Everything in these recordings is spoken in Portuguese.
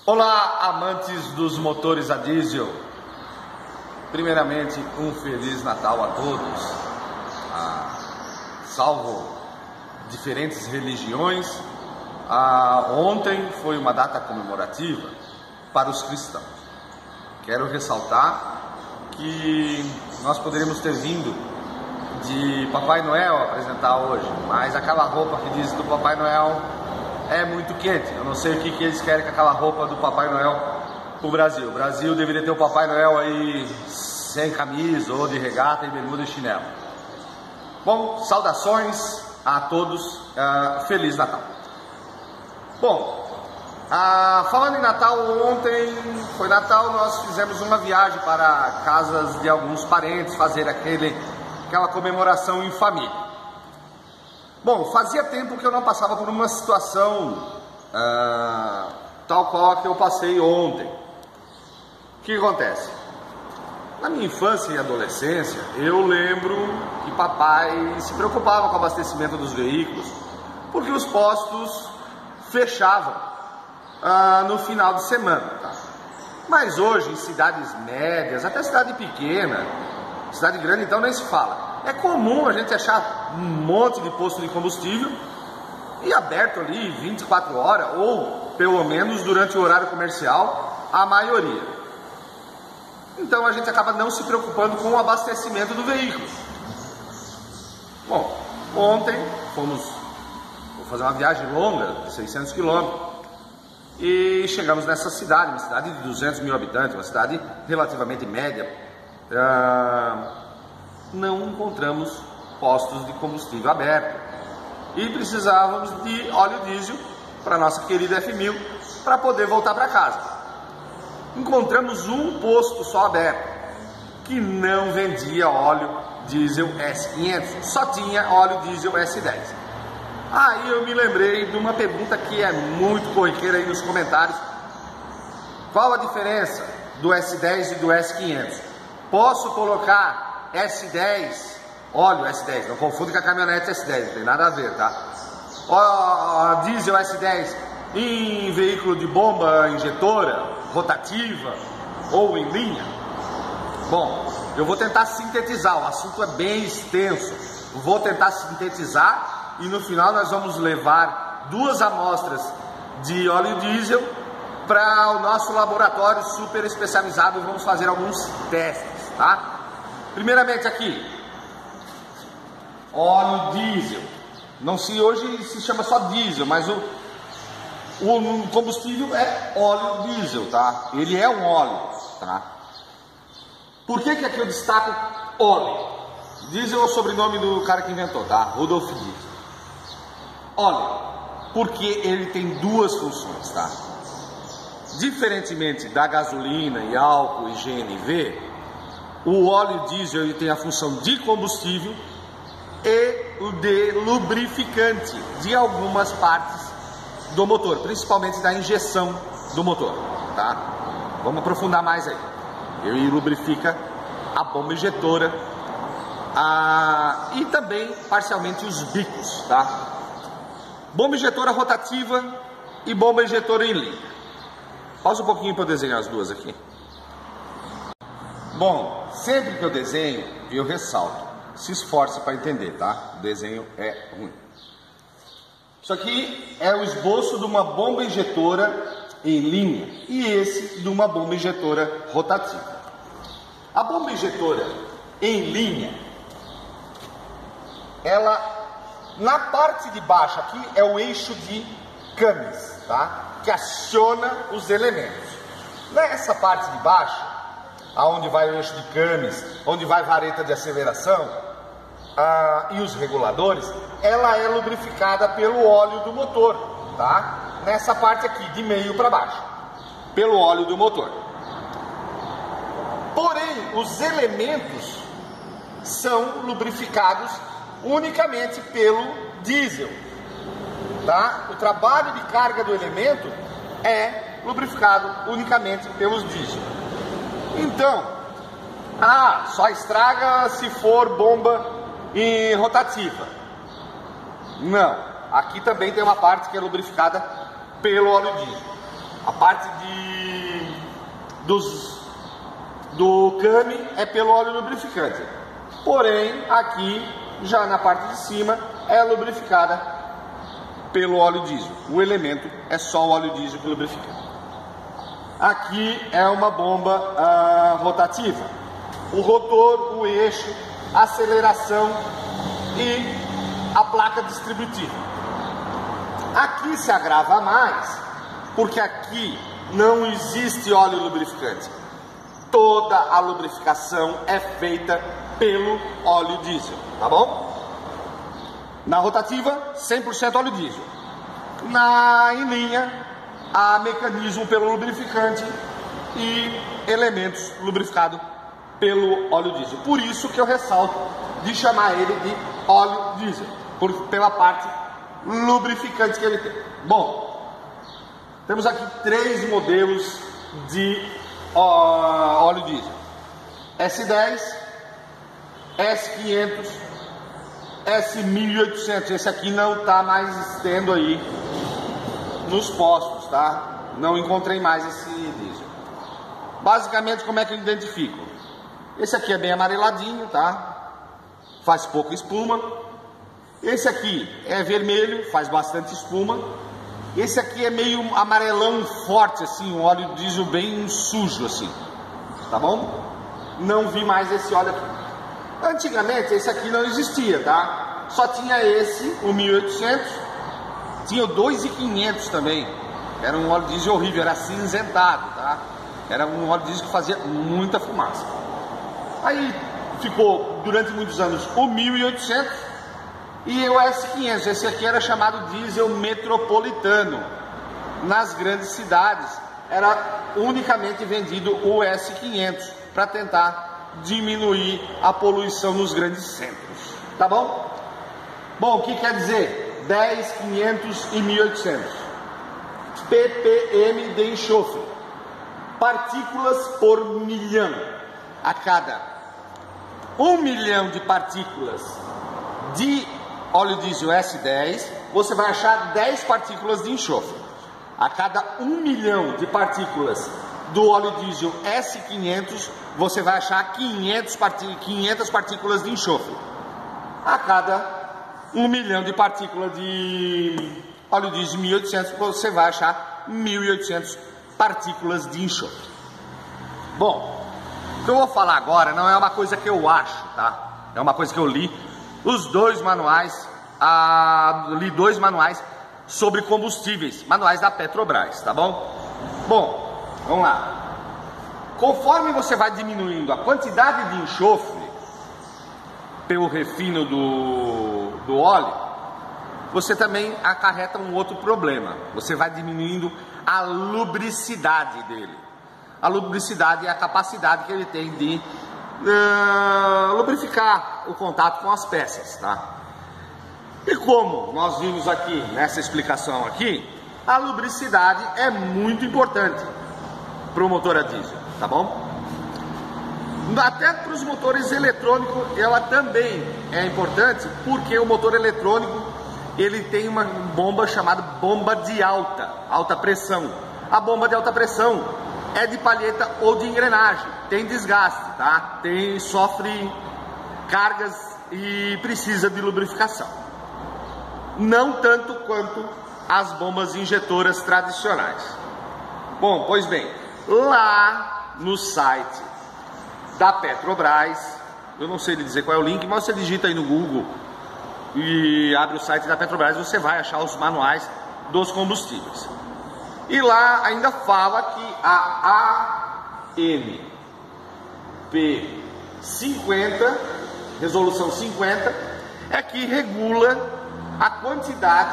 Olá, amantes dos motores a diesel. Primeiramente, um Feliz Natal a todos. Salvo diferentes religiões, ontem foi uma data comemorativa para os cristãos. Quero ressaltar que nós poderíamos ter vindo de Papai Noel apresentar hoje, mas aquela roupa que diz do Papai Noel é muito quente. Eu não sei o que eles querem com aquela roupa do Papai Noel para o Brasil. O Brasil deveria ter o Papai Noel aí sem camisa ou de regata e bermuda e chinelo. Bom, saudações a todos, Feliz Natal. Bom, falando em Natal, ontem foi Natal, nós fizemos uma viagem para casas de alguns parentes, fazer aquela comemoração em família. Bom, fazia tempo que eu não passava por uma situação tal qual a que eu passei ontem. O que acontece? Na minha infância e adolescência, eu lembro que papai se preocupava com o abastecimento dos veículos, porque os postos fechavam no final de semana. Tá? Mas hoje, em cidades médias, até cidade pequena, cidade grande então nem se fala. É comum a gente achar um monte de posto de combustível e aberto ali 24 horas, ou pelo menos durante o horário comercial, a maioria. Então a gente acaba não se preocupando com o abastecimento do veículo. Bom, ontem vou fazer uma viagem longa, de 600 quilômetros, e chegamos nessa cidade, uma cidade de 200 mil habitantes, uma cidade relativamente média. Não encontramos postos de combustível aberto e precisávamos de óleo diesel para nossa querida F1000 para poder voltar para casa. Encontramos um posto só aberto que não vendia óleo diesel S500, só tinha óleo diesel S10. Aí eu me lembrei de uma pergunta que é muito corriqueira aí nos comentários: qual a diferença do S10 e do S500? Posso colocar S10, óleo S10, não confunde com a caminhonete S10, não tem nada a ver, tá? Diesel S10 em veículo de bomba injetora, rotativa ou em linha? Bom, eu vou tentar sintetizar, o assunto é bem extenso, vou tentar sintetizar e no final nós vamos levar 2 amostras de óleo diesel para o nosso laboratório super especializado e vamos fazer alguns testes, tá? Primeiramente aqui, óleo diesel. Não se hoje se chama só diesel, mas o combustível é óleo diesel, tá? Ele é um óleo, tá? Por que aqui eu destaco óleo? Diesel é o sobrenome do cara que inventou, tá? Rudolf Diesel. Óleo, porque ele tem 2 funções, tá? Diferentemente da gasolina e álcool e GNV, o óleo diesel ele tem a função de combustível e o de lubrificante de algumas partes do motor, principalmente da injeção do motor, tá? Vamos aprofundar mais aí. Ele lubrifica a bomba injetora e também parcialmente os bicos, tá? Bomba injetora rotativa e bomba injetora em linha. Pausa um pouquinho para eu desenhar as duas aqui. Bom, sempre que eu desenho, eu ressalto. Se esforce para entender, tá? O desenho é ruim. Isso aqui é o esboço de uma bomba injetora em linha e esse de uma bomba injetora rotativa. A bomba injetora em linha, ela, na parte de baixo aqui, é o eixo de Cummins, tá? Que aciona os elementos. Nessa parte de baixo, aonde vai o eixo de Cummins, onde vai a vareta de aceleração e os reguladores, ela é lubrificada pelo óleo do motor, tá? Nessa parte aqui, de meio para baixo, pelo óleo do motor. Porém, os elementos são lubrificados unicamente pelo diesel, tá? O trabalho de carga do elemento é lubrificado unicamente pelos diesel. Então, só estraga se for bomba em rotativa. Não, aqui também tem uma parte que é lubrificada pelo óleo diesel. A parte do CAM é pelo óleo lubrificante. Porém, aqui, já na parte de cima, é lubrificada pelo óleo diesel. O elemento é só o óleo diesel que lubrifica. Aqui é uma bomba rotativa. O rotor, o eixo, a aceleração e a placa distributiva. Aqui se agrava mais, porque aqui não existe óleo lubrificante. Toda a lubrificação é feita pelo óleo diesel, tá bom? Na rotativa, 100% óleo diesel. Em linha, há mecanismo pelo lubrificante e elementos lubrificados pelo óleo diesel. Por isso que eu ressalto de chamar ele de óleo diesel, pela parte lubrificante que ele tem. Bom, temos aqui 3 modelos de óleo diesel: S10, S500, S1800. Esse aqui não está mais tendo aí nos postos, tá? Não encontrei mais esse diesel. Basicamente, como é que eu identifico? Esse aqui é bem amareladinho, tá? Faz pouca espuma. Esse aqui é vermelho, faz bastante espuma. Esse aqui é meio amarelão forte, assim, um óleo diesel bem sujo, assim, tá bom? Não vi mais esse óleo aqui. Antigamente esse aqui não existia, tá? Só tinha esse, o 1800, tinha o 2500 também. Era um óleo diesel horrível, era acinzentado, tá? Era um óleo diesel que fazia muita fumaça. Aí ficou durante muitos anos o 1800 e o S500. Esse aqui era chamado diesel metropolitano. Nas grandes cidades era unicamente vendido o S500 para tentar diminuir a poluição nos grandes centros, tá bom? Bom, o que quer dizer 10, 500 e 1800? ppm de enxofre, partículas por milhão. A cada 1 milhão de partículas de óleo diesel S10, você vai achar 10 partículas de enxofre. A cada 1 milhão de partículas do óleo diesel S500, você vai achar 500 partículas de enxofre. A cada 1 milhão de partículas de óleo diesel 1800, você vai achar 1800 partículas de enxofre. Bom, o que eu vou falar agora não é uma coisa que eu acho, tá? É uma coisa que eu li. Os 2 manuais, li 2 manuais sobre combustíveis, manuais da Petrobras, tá bom? Bom, vamos lá. Conforme você vai diminuindo a quantidade de enxofre pelo refino do óleo, você também acarreta um outro problema. Você vai diminuindo a lubricidade dele. A lubricidade é a capacidade que ele tem de lubrificar o contato com as peças, tá? E como nós vimos aqui nessa explicação aqui, a lubricidade é muito importante para o motor a diesel, tá bom? Até para os motores eletrônicos ela também é importante, porque o motor eletrônico ele tem uma bomba chamada bomba de alta pressão. A bomba de alta pressão é de palheta ou de engrenagem, tem desgaste, tá? Sofre cargas e precisa de lubrificação. Não tanto quanto as bombas injetoras tradicionais. Bom, pois bem, lá no site da Petrobras, eu não sei lhe dizer qual é o link, mas você digita aí no Google e abre o site da Petrobras, você vai achar os manuais dos combustíveis. E lá ainda fala que a ANP50, resolução 50, é que regula a quantidade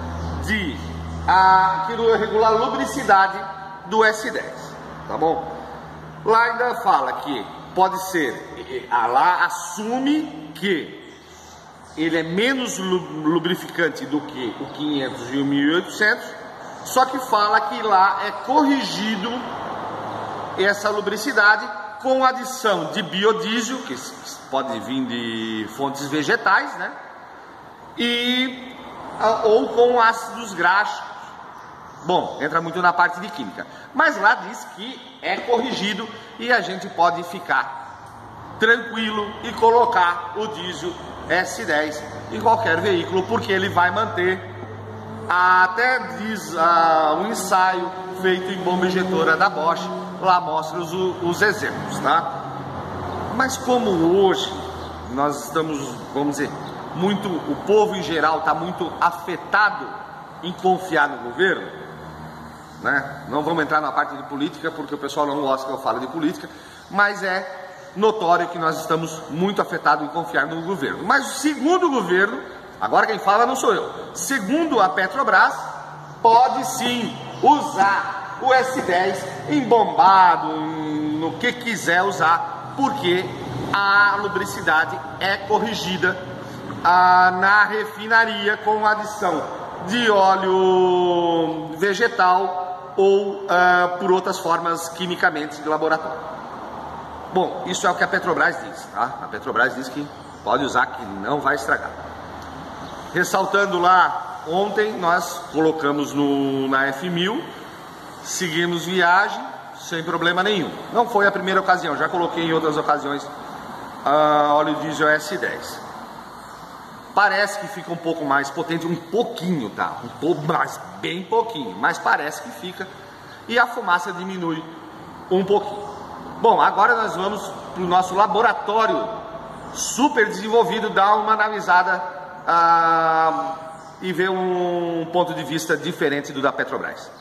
que regula a lubricidade do S10, tá bom? Lá ainda fala que pode ser, lá assume que ele é menos lubrificante do que o 500 e o 1800, só que fala que lá é corrigido essa lubricidade com adição de biodiesel, que pode vir de fontes vegetais, né? Ou com ácidos graxos, Bom, entra muito na parte de química, mas lá diz que é corrigido e a gente pode ficar tranquilo e colocar o diesel S10 em qualquer veículo, porque ele vai manter, até diz um ensaio feito em bomba injetora da Bosch, lá mostra os exemplos, tá? Mas como hoje nós estamos, vamos dizer, o povo em geral está muito afetado em confiar no governo, né? Não vamos entrar na parte de política, porque o pessoal não gosta que eu fale de política, mas é notório que nós estamos muito afetados em confiar no governo. Mas segundo o governo, agora quem fala não sou eu, segundo a Petrobras, pode sim usar o S10 embombado, no que quiser usar, porque a lubricidade é corrigida na refinaria com adição de óleo vegetal ou por outras formas quimicamente de laboratório. Bom, isso é o que a Petrobras diz, tá? A Petrobras diz que pode usar, que não vai estragar. Ressaltando lá, ontem nós colocamos na F1000, seguimos viagem sem problema nenhum. Não foi a primeira ocasião, já coloquei em outras ocasiões óleo diesel S10. Parece que fica um pouco mais potente, um pouquinho, tá? Um pouco mais, bem pouquinho, mas parece que fica. E a fumaça diminui um pouquinho. Bom, agora nós vamos para o nosso laboratório super desenvolvido, dar uma analisada e ver um ponto de vista diferente do da Petrobras.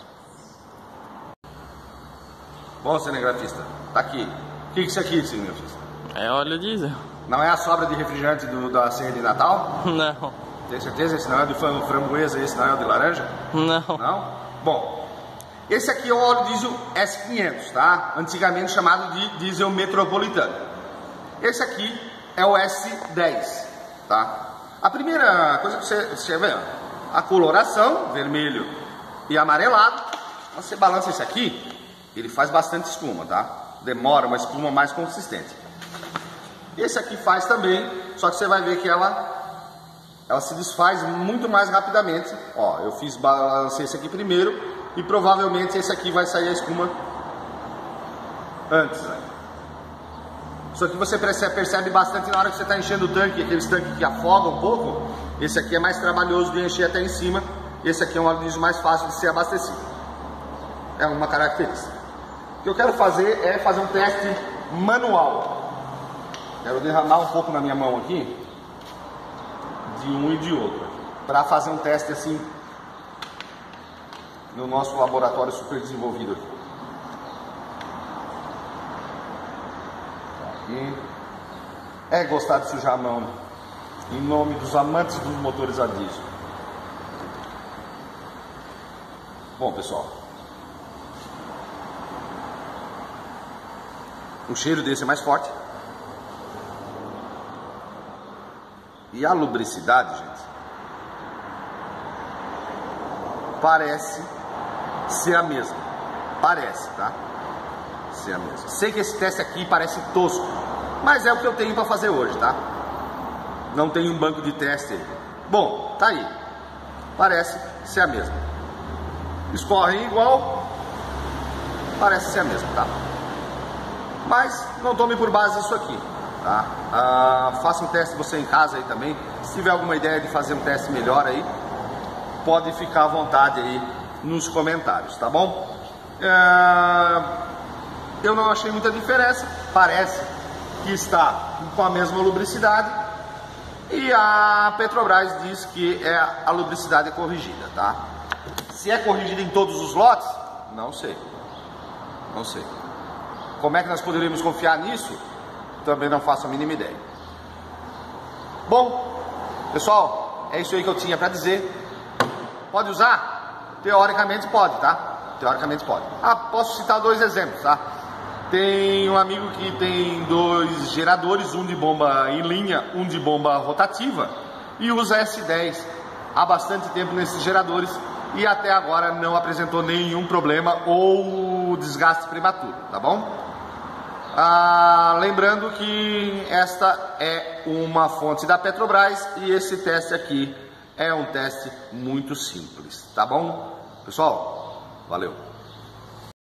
Bom, cinegrafista, tá aqui. O que é isso aqui, cinegrafista? É óleo diesel. Não é a sobra de refrigerante da ceia de Natal? Não. Tem certeza? Esse não é de framboesa, esse não é o de laranja? Não. Não? Bom, esse aqui é o óleo diesel S500, tá? Antigamente chamado de diesel metropolitano. Esse aqui é o S10, tá? A primeira coisa que você vê, a coloração, vermelho e amarelado. Você balança esse aqui, ele faz bastante espuma, tá? Demora uma espuma mais consistente. Esse aqui faz também, só que você vai ver que ela se desfaz muito mais rapidamente. Ó, eu balancei esse aqui primeiro e provavelmente esse aqui vai sair a espuma antes, né? Só que você percebe bastante na hora que você está enchendo o tanque, aqueles tanques que afogam um pouco. Esse aqui é mais trabalhoso de encher até em cima. Esse aqui é um óleo diesel mais fácil de ser abastecido. É uma característica. O que eu quero fazer é fazer um teste manual. Quero derramar um pouco na minha mão aqui, de um e de outro, para fazer um teste assim, no nosso laboratório super desenvolvido aqui. É gostar de sujar a mão, em nome dos amantes dos motores a diesel. Bom, pessoal, o cheiro desse é mais forte. E a lubricidade, gente, parece ser a mesma. Parece, tá? Ser a mesma. Sei que esse teste aqui parece tosco, mas é o que eu tenho para fazer hoje, tá? Não tem um banco de teste aí. Bom, tá aí. Parece ser a mesma. Escorrem igual, parece ser a mesma, tá? Mas não tome por base isso aqui. Tá? Faça um teste você em casa aí também. Se tiver alguma ideia de fazer um teste melhor aí, pode ficar à vontade aí nos comentários, tá bom? Eu não achei muita diferença. Parece que está com a mesma lubricidade. E a Petrobras diz que a lubricidade é corrigida, tá? Se é corrigida em todos os lotes, não sei. Não sei. Como é que nós poderíamos confiar nisso? Também não faço a mínima ideia. Bom, pessoal, é isso aí que eu tinha para dizer. Pode usar? Teoricamente pode, tá? Teoricamente pode. Posso citar dois exemplos, tá? Tem um amigo que tem 2 geradores, um de bomba em linha, um de bomba rotativa, e usa S10 há bastante tempo nesses geradores e até agora não apresentou nenhum problema ou desgaste prematuro, tá bom? Lembrando que esta é uma fonte da Petrobras e esse teste aqui é um teste muito simples, tá bom? Pessoal, Valeu!